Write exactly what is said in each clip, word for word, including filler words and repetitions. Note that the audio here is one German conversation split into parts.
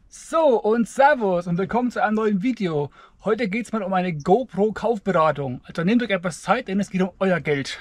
So und Servus und willkommen zu einem neuen Video. Heute geht es mal um eine GoPro Kaufberatung. Also nehmt euch etwas Zeit, denn es geht um euer Geld.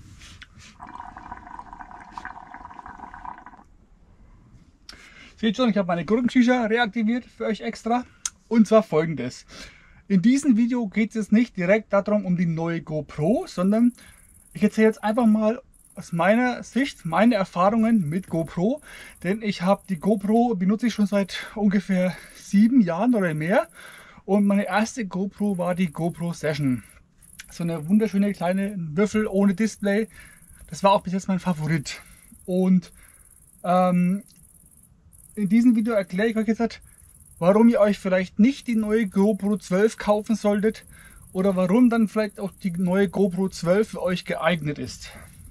Seht schon, ich habe meine Gurkenshisha reaktiviert für euch extra. Und zwar folgendes. In diesem Video geht es jetzt nicht direkt darum um die neue GoPro, sondern ich erzähle jetzt einfach mal aus meiner Sicht, meine Erfahrungen mit GoPro, denn ich habe die GoPro, benutze ich schon seit ungefähr sieben Jahren oder mehr und meine erste GoPro war die GoPro Session. So eine wunderschöne kleine Würfel ohne Display, das war auch bis jetzt mein Favorit. Und ähm, in diesem Video erkläre ich euch jetzt, warum ihr euch vielleicht nicht die neue GoPro zwölf kaufen solltet oder warum dann vielleicht auch die neue GoPro zwölf für euch geeignet ist.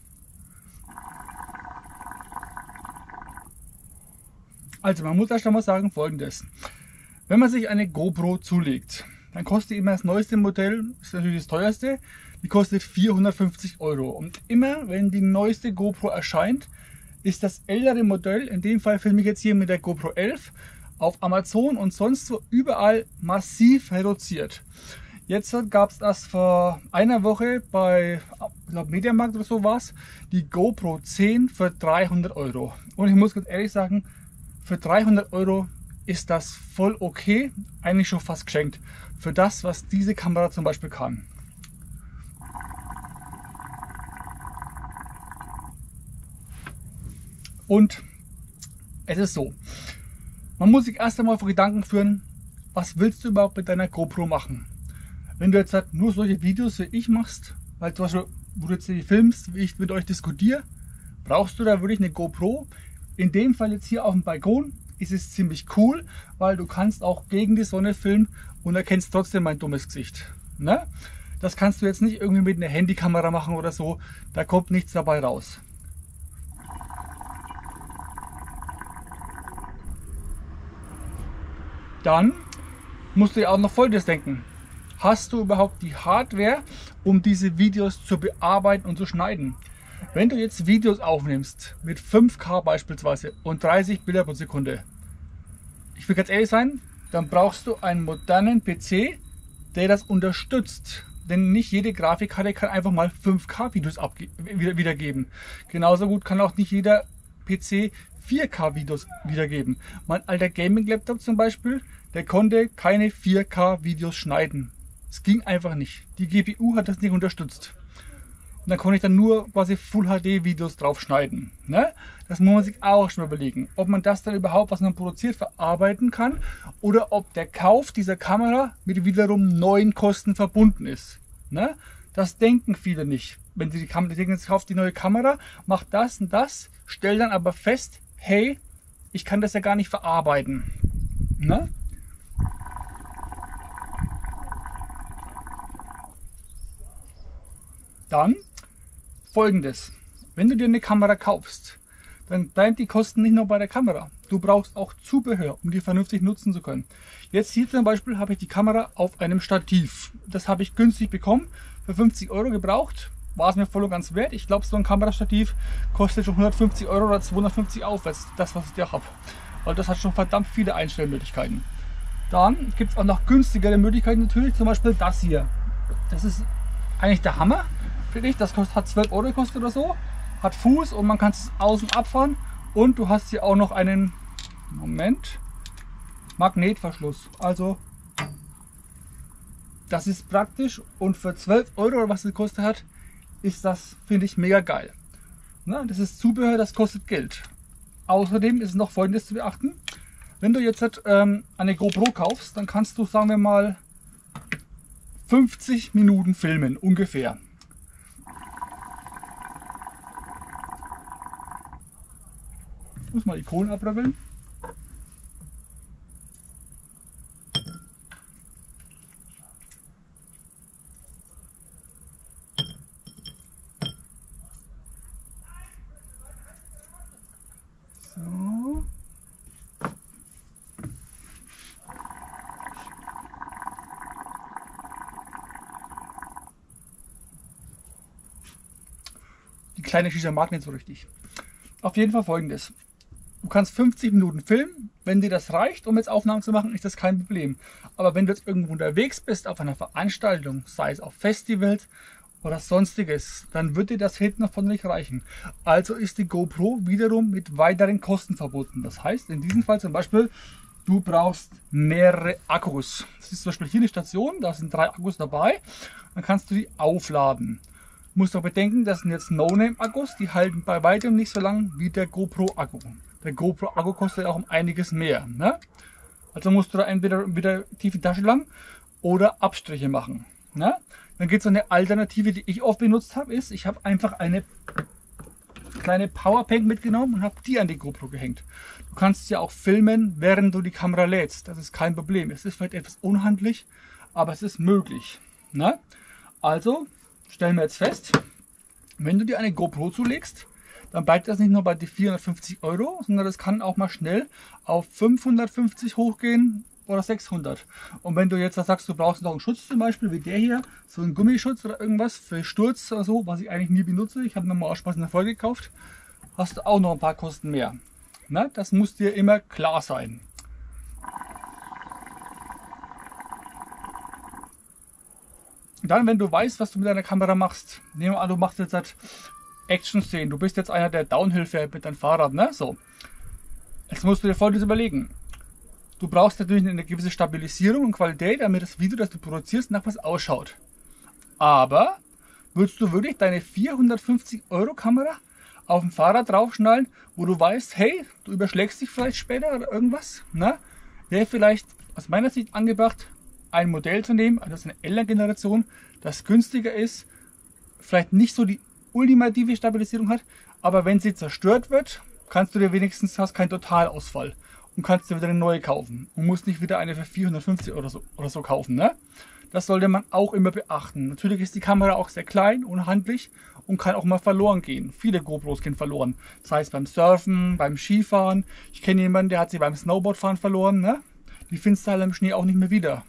Also man muss erst einmal sagen Folgendes. Wenn man sich eine GoPro zulegt, dann kostet immer das neueste Modell, ist natürlich das teuerste, die kostet vierhundertfünfzig Euro. Und immer wenn die neueste GoPro erscheint, ist das ältere Modell, in dem Fall filme ich jetzt hier mit der GoPro elf, auf Amazon und sonst so überall massiv reduziert. Jetzt gab es das vor einer Woche bei, ich glaube, Mediamarkt oder so war es, die GoPro zehn für dreihundert Euro. Und ich muss ganz ehrlich sagen, für dreihundert Euro ist das voll okay, eigentlich schon fast geschenkt, für das, was diese Kamera zum Beispiel kann. Und es ist so, man muss sich erst einmal vor Gedanken führen, was willst du überhaupt mit deiner GoPro machen? Wenn du jetzt halt nur solche Videos wie ich machst, weil zum Beispiel, wo du jetzt die filmst, wie ich mit euch diskutiere, brauchst du da wirklich eine GoPro. In dem Fall jetzt hier auf dem Balkon ist es ziemlich cool, weil du kannst auch gegen die Sonne filmen und erkennst trotzdem mein dummes Gesicht. Ne? Das kannst du jetzt nicht irgendwie mit einer Handykamera machen oder so, da kommt nichts dabei raus. Dann musst du ja auch noch Folgendes denken. Hast du überhaupt die Hardware, um diese Videos zu bearbeiten und zu schneiden? Wenn du jetzt Videos aufnimmst mit fünf K beispielsweise und dreißig Bilder pro Sekunde, ich will ganz ehrlich sein, dann brauchst du einen modernen P C, der das unterstützt. Denn nicht jede Grafikkarte kann einfach mal fünf K Videos wiedergeben. Genauso gut kann auch nicht jeder P C vier K Videos wiedergeben. Mein alter Gaming-Laptop zum Beispiel, der konnte keine vier K Videos schneiden. Es ging einfach nicht. Die G P U hat das nicht unterstützt. Und dann konnte ich dann nur quasi Full H D Videos drauf schneiden. Ne? Das muss man sich auch schon überlegen, ob man das dann überhaupt, was man produziert, verarbeiten kann oder ob der Kauf dieser Kamera mit wiederum neuen Kosten verbunden ist. Ne? Das denken viele nicht. Wenn sie die Kamera, die jetzt kauft die neue Kamera, macht das und das, stellt dann aber fest, hey, ich kann das ja gar nicht verarbeiten. Ne? Dann Folgendes, wenn du dir eine Kamera kaufst, dann bleiben die Kosten nicht nur bei der Kamera. Du brauchst auch Zubehör, um die vernünftig nutzen zu können. Jetzt hier zum Beispiel habe ich die Kamera auf einem Stativ. Das habe ich günstig bekommen, für fünfzig Euro gebraucht. War es mir voll und ganz wert. Ich glaube, so ein Kamerastativ kostet schon hundertfünfzig Euro oder zweihundertfünfzig aufwärts, das was ich da habe. Weil das hat schon verdammt viele Einstellmöglichkeiten. Dann gibt es auch noch günstigere Möglichkeiten natürlich, zum Beispiel das hier. Das ist eigentlich der Hammer. Das kostet, hat zwölf Euro gekostet oder so, hat Fuß und man kann es außen abfahren und du hast hier auch noch einen Moment, Magnetverschluss. Also das ist praktisch und für zwölf Euro oder was es gekostet hat, ist das, finde ich, mega geil. Na, das ist Zubehör, das kostet Geld. Außerdem ist noch Folgendes zu beachten. Wenn du jetzt ähm, eine GoPro kaufst, dann kannst du, sagen wir mal, fünfzig Minuten filmen, ungefähr. Ich muss mal die Kohlen abrabbeln. So. Die kleine Shisha mag nicht so richtig. Auf jeden Fall Folgendes. Du kannst fünfzig Minuten filmen wenn dir das reicht, um jetzt Aufnahmen zu machen, ist das kein Problem. Aber wenn du jetzt irgendwo unterwegs bist, auf einer Veranstaltung, sei es auf Festivals oder sonstiges, dann wird dir das hinten davon nicht reichen. Also ist die GoPro wiederum mit weiteren Kosten verbunden. Das heißt, in diesem Fall zum Beispiel, du brauchst mehrere Akkus. Das ist zum Beispiel hier eine Station, da sind drei Akkus dabei. Dann kannst du die aufladen. Du musst auch bedenken, das sind jetzt No-Name-Akkus, die halten bei weitem nicht so lang wie der GoPro-Akku. Der GoPro-Akku kostet auch um einiges mehr. Ne? Also musst du da entweder wieder tief in die Tasche lang oder Abstriche machen. Ne? Dann gibt es eine Alternative, die ich oft benutzt habe, ist, ich habe einfach eine kleine Powerbank mitgenommen und habe die an die GoPro gehängt. Du kannst ja auch filmen, während du die Kamera lädst. Das ist kein Problem. Es ist vielleicht etwas unhandlich, aber es ist möglich. Ne? Also stellen wir jetzt fest, wenn du dir eine GoPro zulegst, dann bleibt das nicht nur bei die vierhundertfünfzig Euro, sondern das kann auch mal schnell auf fünfhundertfünfzig hochgehen oder sechshundert. Und wenn du jetzt sagst, du brauchst noch einen Schutz zum Beispiel wie der hier, so einen Gummischutz oder irgendwas für Sturz oder so, was ich eigentlich nie benutze, ich habe mir mal aus Spaß in der Folge gekauft, hast du auch noch ein paar Kosten mehr. Na, das muss dir immer klar sein. Dann, wenn du weißt, was du mit deiner Kamera machst, nehmen wir an, du machst jetzt halt Action-Szenen, du bist jetzt einer, der Downhill fährt mit deinem Fahrrad, ne? So. Jetzt musst du dir Folgendes überlegen. Du brauchst natürlich eine gewisse Stabilisierung und Qualität, damit das Video, das du produzierst, nach was ausschaut. Aber würdest du wirklich deine vierhundertfünfzig Euro Kamera auf dem Fahrrad draufschnallen, wo du weißt, hey, du überschlägst dich vielleicht später oder irgendwas, ne? Wäre vielleicht aus meiner Sicht angebracht, ein Modell zu nehmen, also eine ältere Generation, das günstiger ist, vielleicht nicht so die ultimative Stabilisierung hat, aber wenn sie zerstört wird, kannst du dir wenigstens, hast keinen Totalausfall und kannst dir wieder eine neue kaufen und musst nicht wieder eine für vierhundertfünfzig oder so, oder so kaufen. Ne? Das sollte man auch immer beachten. Natürlich ist die Kamera auch sehr klein und handlich und kann auch mal verloren gehen. Viele GoPros gehen verloren, das heißt beim Surfen, beim Skifahren. Ich kenne jemanden, der hat sie beim Snowboardfahren verloren. Ne? Die findest du halt im Schnee auch nicht mehr wieder.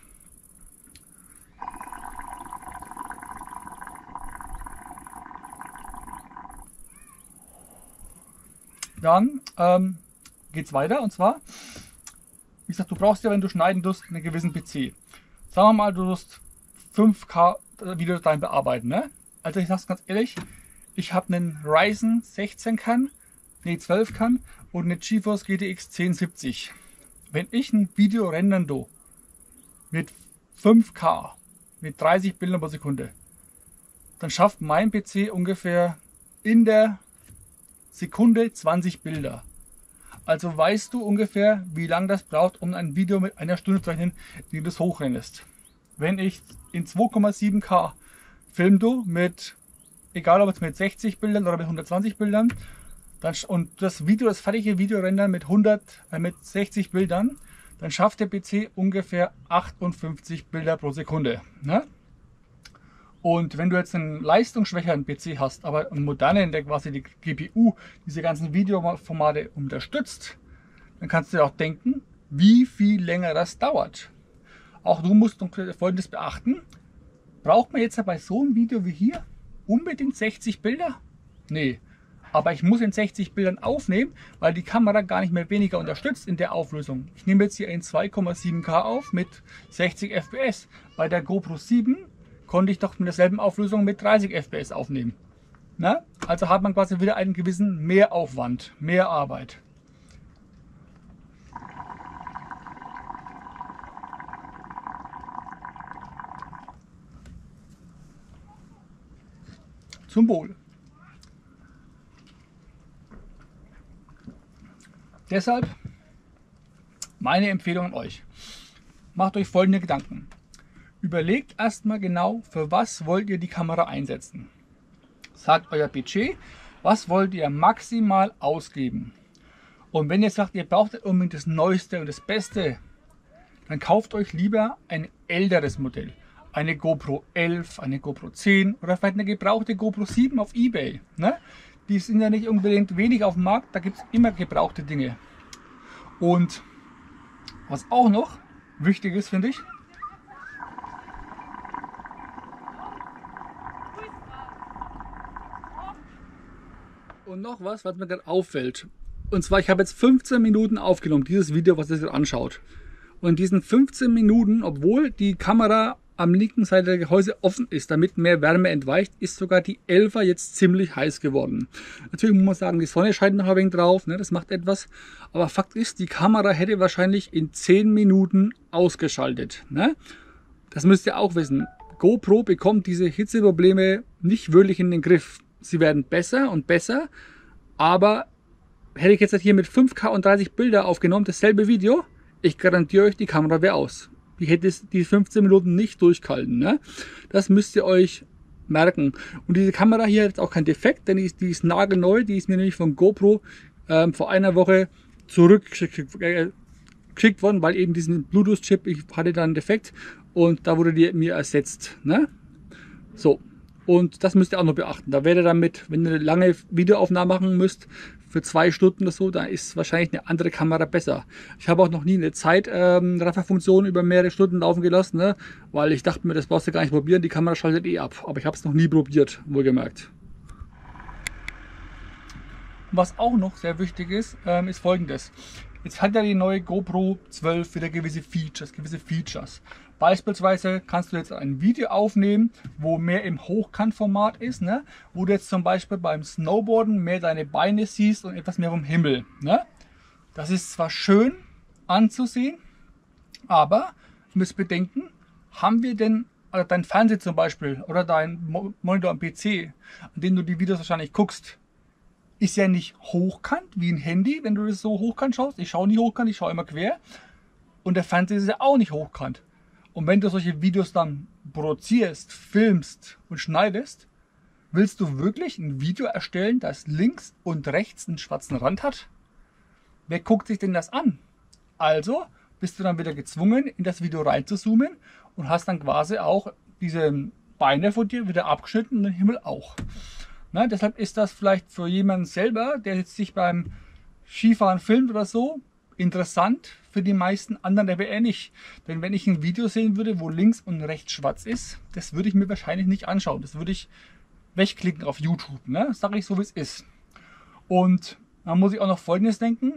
Dann ähm, geht es weiter, und zwar, wie gesagt, du brauchst ja, wenn du schneiden tust, einen gewissen P C. Sagen wir mal, du musst fünf K Videodateien bearbeiten. Ne? Also ich sag's ganz ehrlich, ich habe einen Ryzen sechzehn Kern, nee zwölf Kern und eine GeForce G T X zehn siebzig. Wenn ich ein Video rendern do mit fünf K, mit dreißig Bildern pro Sekunde, dann schafft mein P C ungefähr in der Sekunde zwanzig Bilder. Also weißt du ungefähr, wie lange das braucht, um ein Video mit einer Stunde zu rechnen, die du das hochrennest. Wenn ich in zwei Komma sieben K film du mit, egal ob es mit sechzig Bildern oder mit hundertzwanzig Bildern, dann, und das Video, das fertige Video rendern mit hundert, äh, mit sechzig Bildern, dann schafft der P C ungefähr achtundfünfzig Bilder pro Sekunde. Ne? Und wenn du jetzt einen leistungsschwächeren P C hast, aber einen modernen, der quasi die G P U diese ganzen Videoformate unterstützt, dann kannst du dir auch denken, wie viel länger das dauert. Auch du musst Folgendes beachten. Braucht man jetzt bei so einem Video wie hier unbedingt sechzig Bilder? Nee. Aber ich muss in sechzig Bildern aufnehmen, weil die Kamera gar nicht mehr weniger unterstützt in der Auflösung. Ich nehme jetzt hier in zwei Komma sieben K auf mit sechzig F P S. Bei der GoPro sieben konnte ich doch mit derselben Auflösung mit dreißig F P S aufnehmen. Na? Also hat man quasi wieder einen gewissen Mehraufwand, mehr Arbeit. Zum Wohl. Deshalb meine Empfehlung an euch. Macht euch folgende Gedanken. Überlegt erstmal genau, für was wollt ihr die Kamera einsetzen. Sagt euer Budget, was wollt ihr maximal ausgeben. Und wenn ihr sagt, ihr braucht unbedingt das Neueste und das Beste, dann kauft euch lieber ein älteres Modell. Eine GoPro elf, eine GoPro zehn oder vielleicht eine gebrauchte GoPro sieben auf eBay. Ne? Die sind ja nicht unbedingt wenig auf dem Markt, da gibt es immer gebrauchte Dinge. Und was auch noch wichtig ist, finde ich, und noch was, was mir gerade auffällt. Und zwar, ich habe jetzt fünfzehn Minuten aufgenommen, dieses Video, was ihr jetzt anschaut. Und in diesen fünfzehn Minuten, obwohl die Kamera am linken Seite der Gehäuse offen ist, damit mehr Wärme entweicht, ist sogar die elfer jetzt ziemlich heiß geworden. Natürlich muss man sagen, die Sonne scheint noch ein wenig drauf, ne, das macht etwas. Aber Fakt ist, die Kamera hätte wahrscheinlich in zehn Minuten ausgeschaltet. Ne? Das müsst ihr auch wissen. GoPro bekommt diese Hitzeprobleme nicht wirklich in den Griff. Sie werden besser und besser, aber hätte ich jetzt hier mit fünf K und dreißig Bilder aufgenommen, dasselbe Video, ich garantiere euch, die Kamera wäre aus. Die hätte die fünfzehn Minuten nicht durchgehalten. Ne? Das müsst ihr euch merken. Und diese Kamera hier hat jetzt auch keinen Defekt, denn die ist, die ist nagelneu. Die ist mir nämlich von GoPro ähm, vor einer Woche zurückgeschickt äh, geschickt worden, weil eben diesen Bluetooth-Chip, ich hatte da einen Defekt und da wurde die mir ersetzt. Ne? So. Und das müsst ihr auch noch beachten. Da werdet ihr damit, wenn ihr eine lange Videoaufnahme machen müsst, für zwei Stunden oder so, da ist wahrscheinlich eine andere Kamera besser. Ich habe auch noch nie eine Zeitrafferfunktion ähm, über mehrere Stunden laufen gelassen, ne? Weil ich dachte mir, das brauchst du gar nicht probieren, die Kamera schaltet eh ab. Aber ich habe es noch nie probiert, wohlgemerkt. Was auch noch sehr wichtig ist, ähm, ist Folgendes. Jetzt hat ja die neue GoPro zwölf wieder gewisse Features, gewisse Features. Beispielsweise kannst du jetzt ein Video aufnehmen, wo mehr im Hochkantformat ist, ne? Wo du jetzt zum Beispiel beim Snowboarden mehr deine Beine siehst und etwas mehr vom Himmel. Ne? Das ist zwar schön anzusehen, aber du musst bedenken, haben wir denn, also dein Fernseher zum Beispiel oder dein Monitor am P C, an dem du die Videos wahrscheinlich guckst, ist ja nicht hochkant wie ein Handy, wenn du das so hochkant schaust. Ich schaue nie hochkant, ich schaue immer quer. Und der Fernseher ist ja auch nicht hochkant. Und wenn du solche Videos dann produzierst, filmst und schneidest, willst du wirklich ein Video erstellen, das links und rechts einen schwarzen Rand hat? Wer guckt sich denn das an? Also bist du dann wieder gezwungen, in das Video reinzuzoomen und hast dann quasi auch diese Beine von dir wieder abgeschnitten und den Himmel auch. Na, deshalb ist das vielleicht für jemanden selber, der jetzt sich beim Skifahren filmt oder so, interessant. Für die meisten anderen aber eher nicht. Denn wenn ich ein Video sehen würde, wo links und rechts schwarz ist, das würde ich mir wahrscheinlich nicht anschauen. Das würde ich wegklicken auf YouTube. Ne? Das sage ich so, wie es ist. Und man muss sich auch noch Folgendes denken.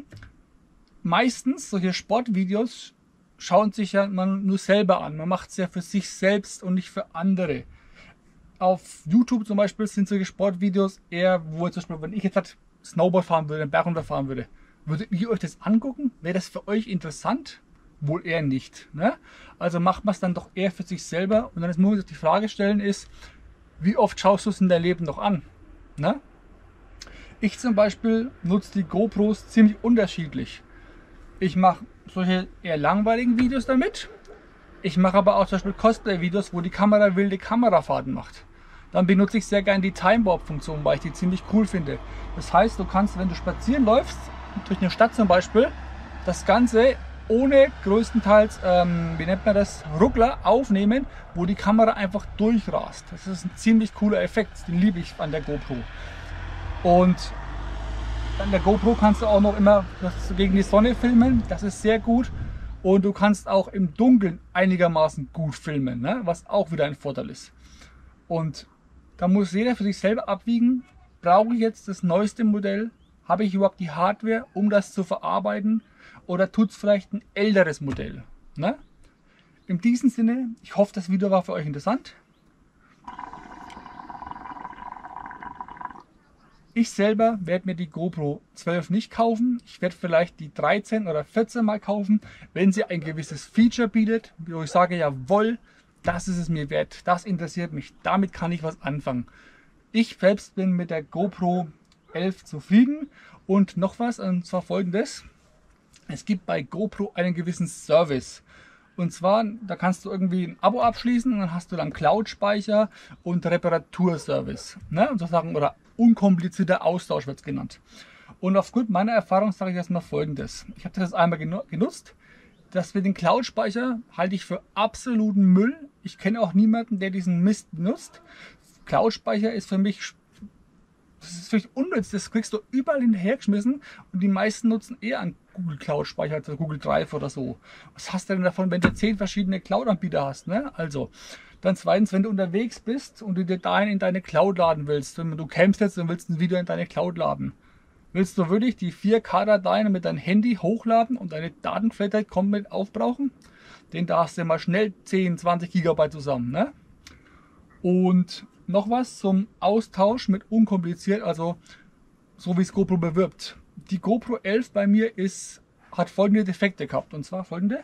Meistens solche Sportvideos schauen sich ja man nur selber an. Man macht es ja für sich selbst und nicht für andere. Auf YouTube zum Beispiel sind solche Sportvideos eher, wo zum Beispiel, wenn ich jetzt halt Snowboard fahren würde, einen Berg runterfahren würde, würdet ihr euch das angucken? Wäre das für euch interessant? Wohl eher nicht. Ne? Also macht man es dann doch eher für sich selber. Und dann muss man sich die Frage stellen ist, wie oft schaust du es in deinem Leben noch an? Ne? Ich zum Beispiel nutze die GoPros ziemlich unterschiedlich. Ich mache solche eher langweiligen Videos damit. Ich mache aber auch zum Beispiel Cosplay-Videos, wo die Kamera wilde Kamerafahrten macht. Dann benutze ich sehr gerne die Time Warp-Funktion, weil ich die ziemlich cool finde. Das heißt, du kannst, wenn du spazieren läufst, durch eine Stadt zum Beispiel, das Ganze ohne größtenteils, ähm, wie nennt man das, Ruckler aufnehmen, wo die Kamera einfach durchrast. Das ist ein ziemlich cooler Effekt, den liebe ich an der GoPro. Und an der GoPro kannst du auch noch immer gegen die Sonne filmen, das ist sehr gut. Und du kannst auch im Dunkeln einigermaßen gut filmen, ne? Was auch wieder ein Vorteil ist. Und da muss jeder für sich selber abwiegen, brauche ich jetzt das neueste Modell? Habe ich überhaupt die Hardware, um das zu verarbeiten? Oder tut es vielleicht ein älteres Modell? Ne? In diesem Sinne, ich hoffe, das Video war für euch interessant. Ich selber werde mir die GoPro zwölf nicht kaufen. Ich werde vielleicht die dreizehn oder vierzehn mal kaufen, wenn sie ein gewisses Feature bietet, wo ich sage, jawohl, das ist es mir wert, das interessiert mich, damit kann ich was anfangen. Ich selbst bin mit der GoPro elf zufrieden und noch was, und zwar folgendes: Es gibt bei GoPro einen gewissen Service. Und zwar, da kannst du irgendwie ein Abo abschließen und dann hast du dann Cloud-Speicher und Reparaturservice. Ne? Sozusagen, oder unkomplizierter Austausch wird es genannt. Und aufgrund meiner Erfahrung sage ich erstmal Folgendes. Ich habe das jetzt einmal genutzt. Das mit dem Cloud-Speicher halte ich für absoluten Müll. Ich kenne auch niemanden, der diesen Mist nutzt. Cloud-Speicher ist für mich, das ist für mich unnütz. Das kriegst du überall hinterhergeschmissen und die meisten nutzen eher einen Google Cloud-Speicher als Google Drive oder so. Was hast du denn davon, wenn du zehn verschiedene Cloud-Anbieter hast? Ne? Also, dann zweitens, wenn du unterwegs bist und du dir dahin in deine Cloud laden willst, wenn du campst jetzt und willst ein Video in deine Cloud laden, Willst du wirklich die vier K-Dateien mit deinem Handy hochladen und deine Datenflatrate komplett aufbrauchen? Den darfst du mal schnell zehn, zwanzig Gigabyte zusammen. Ne? Und noch was zum Austausch mit unkompliziert, also so wie es GoPro bewirbt. Die GoPro elf bei mir ist, hat folgende Defekte gehabt, und zwar folgende.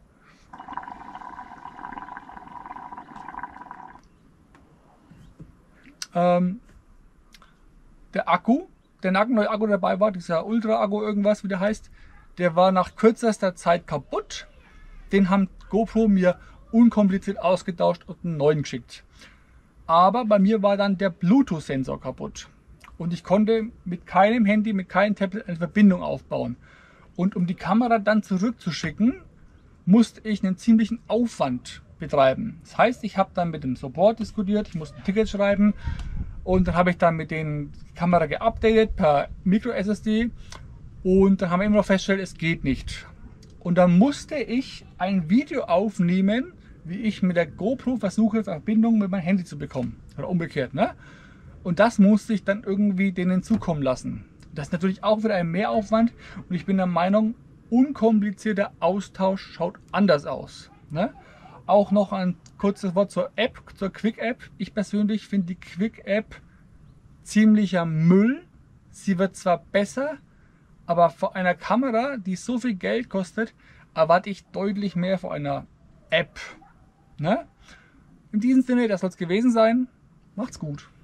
Ähm, der Akku, der nagelneue Akku dabei war, dieser Ultra-Akku irgendwas, wie der heißt, der war nach kürzester Zeit kaputt. Den haben GoPro mir unkompliziert ausgetauscht und einen neuen geschickt. Aber bei mir war dann der Bluetooth-Sensor kaputt. Und ich konnte mit keinem Handy, mit keinem Tablet eine Verbindung aufbauen. Und um die Kamera dann zurückzuschicken, musste ich einen ziemlichen Aufwand betreiben. Das heißt, ich habe dann mit dem Support diskutiert, ich musste ein Ticket schreiben und dann habe ich dann mit den Kamera geupdatet per Micro S S D und dann haben wir immer noch festgestellt, es geht nicht. Und dann musste ich ein Video aufnehmen, wie ich mit der GoPro versuche, Verbindung mit meinem Handy zu bekommen. Oder umgekehrt. Ne? Und das musste ich dann irgendwie denen zukommen lassen. Das ist natürlich auch wieder ein Mehraufwand. Und ich bin der Meinung, unkomplizierter Austausch schaut anders aus. Ne? Auch noch ein kurzes Wort zur App, zur Quick App. Ich persönlich finde die Quick App ziemlicher Müll. Sie wird zwar besser, aber vor einer Kamera, die so viel Geld kostet, erwarte ich deutlich mehr vor einer App. Ne? In diesem Sinne, das soll es gewesen sein. Macht's gut.